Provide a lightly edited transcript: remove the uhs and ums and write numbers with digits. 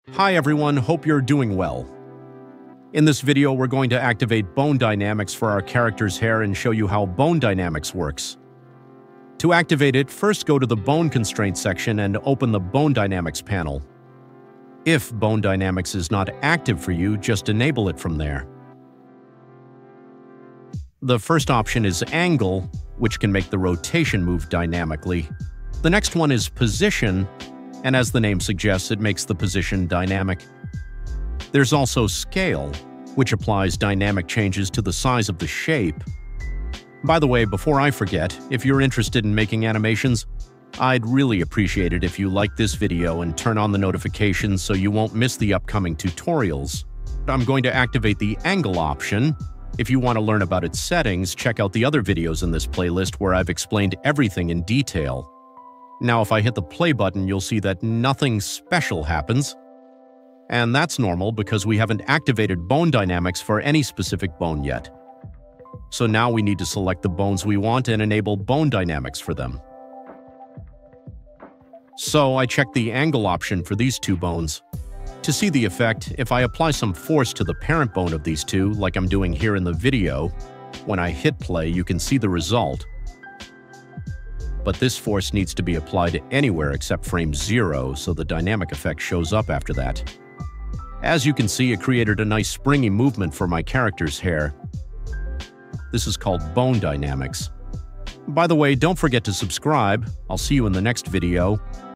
Hi everyone, hope you're doing well. In this video, we're going to activate bone dynamics for our character's hair and show you how bone dynamics works. To activate it, first go to the bone constraints section and open the bone dynamics panel. If bone dynamics is not active for you, just enable it from there. The first option is angle, which can make the rotation move dynamically. The next one is position, and as the name suggests, it makes the position dynamic. There's also scale, which applies dynamic changes to the size of the shape. By the way, before I forget, if you're interested in making animations, I'd really appreciate it if you like this video and turn on the notifications so you won't miss the upcoming tutorials. I'm going to activate the angle option. If you want to learn about its settings, check out the other videos in this playlist where I've explained everything in detail. Now, if I hit the play button, you'll see that nothing special happens. And that's normal because we haven't activated bone dynamics for any specific bone yet. So now we need to select the bones we want and enable bone dynamics for them. So I checked the angle option for these two bones. To see the effect, if I apply some force to the parent bone of these two, like I'm doing here in the video, when I hit play, you can see the result. But this force needs to be applied anywhere except frame 0, so the dynamic effect shows up after that. As you can see, it created a nice springy movement for my character's hair. This is called bone dynamics. By the way, don't forget to subscribe. I'll see you in the next video.